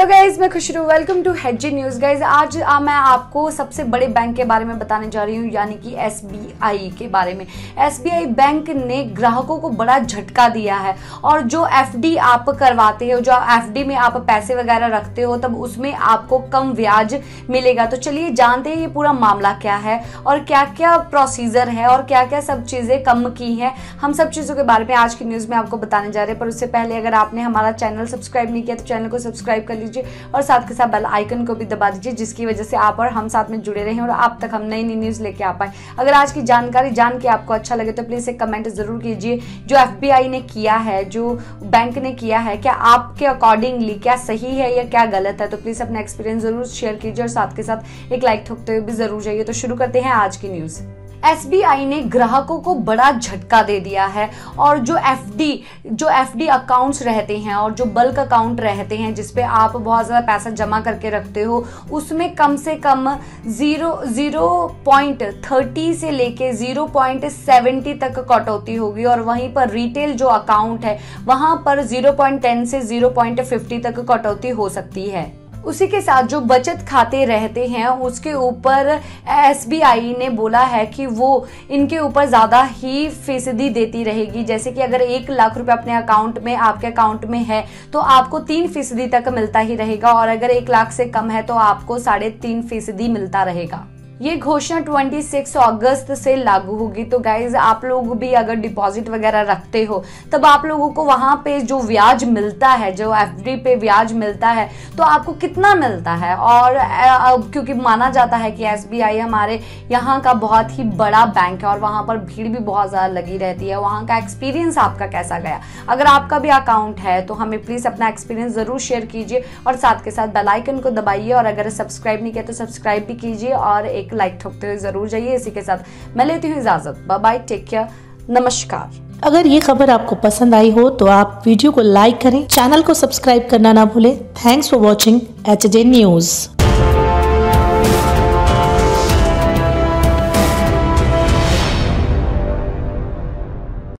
Hello guys, मैं Khushru. Welcome to हेडजी news. Guys आज मैं आपको सबसे बड़े बैंक के बारे में बताने जा रही हूँ, यानी कि एसबीआई के बारे में। एसबीआई बैंक ने ग्राहकों को बड़ा झटका दिया है और जो एफडी आप करवाते हो, जो एफडी में आप पैसे वगैरह रखते हो, तब उसमें आपको कम ब्याज मिलेगा। तो चलिए जानते हैं ये पूरा मामला क्या है और क्या क्या प्रोसीजर है और क्या क्या सब चीजें कम की हैं। हम सब चीजों के बारे में आज की न्यूज में आपको बताने जा रहे हैं। पर उससे पहले अगर आपने हमारा चैनल सब्सक्राइब नहीं किया तो चैनल को सब्सक्राइब कर लीजिए और साथ के साथ बेल आइकन को भी दबा दीजिए, जिसकी वजह से आप और हम साथ में जुड़े रहें और आप तक हम नई नई न्यूज लेके आ पाए। अगर आज की जानकारी जान के आपको अच्छा लगे तो प्लीज एक कमेंट जरूर कीजिए। जो एफबीआई ने किया है, जो बैंक ने किया है, क्या आपके अकॉर्डिंगली क्या सही है या क्या गलत है, तो प्लीज अपना एक्सपीरियंस जरूर शेयर कीजिए और साथ के साथ एक लाइक ठोकते हुए भी जरूर जाइए। तो शुरू करते हैं आज की न्यूज। एसबीआई ने ग्राहकों को बड़ा झटका दे दिया है और जो एफडी अकाउंट्स रहते हैं और जो बल्क अकाउंट रहते हैं जिसपे आप बहुत ज़्यादा पैसा जमा करके रखते हो, उसमें कम से कम 0.30 से लेके 0.70 तक कटौती होगी और वहीं पर रिटेल जो अकाउंट है वहां पर 0.10 से 0.50 तक कटौती हो सकती है। उसी के साथ जो बचत खाते रहते हैं उसके ऊपर एसबीआई ने बोला है कि वो इनके ऊपर ज़्यादा ही फीसदी देती रहेगी। जैसे कि अगर 1 लाख रुपए अपने अकाउंट में, आपके अकाउंट में है, तो आपको 3% तक मिलता ही रहेगा और अगर 1 लाख से कम है तो आपको 3.5% मिलता रहेगा। ये घोषणा 26 अगस्त से लागू होगी। तो गाइज आप लोग भी अगर डिपॉजिट वगैरह रखते हो तब आप लोगों को वहां पे जो ब्याज मिलता है, जो एफडी पे ब्याज मिलता है, तो आपको कितना मिलता है। और क्योंकि माना जाता है कि एसबीआई हमारे यहाँ का बहुत ही बड़ा बैंक है और वहां पर भीड़ भी बहुत ज़्यादा लगी रहती है। वहां का एक्सपीरियंस आपका कैसा गया? अगर आपका भी अकाउंट है तो हमें प्लीज़ अपना एक्सपीरियंस ज़रूर शेयर कीजिए और साथ के साथ बेल आइकन को दबाइए और अगर सब्सक्राइब नहीं किया तो सब्सक्राइब भी कीजिए और एक लाइक ठोकते हुए जरूर जाइए। इसी के साथ मैं लेती हूँ इजाजत। बाय बाय, टेक केयर, नमस्कार। अगर ये खबर आपको पसंद आई हो तो आप वीडियो को लाइक करें, चैनल को सब्सक्राइब करना ना भूलें। Thanks for watching HJ news.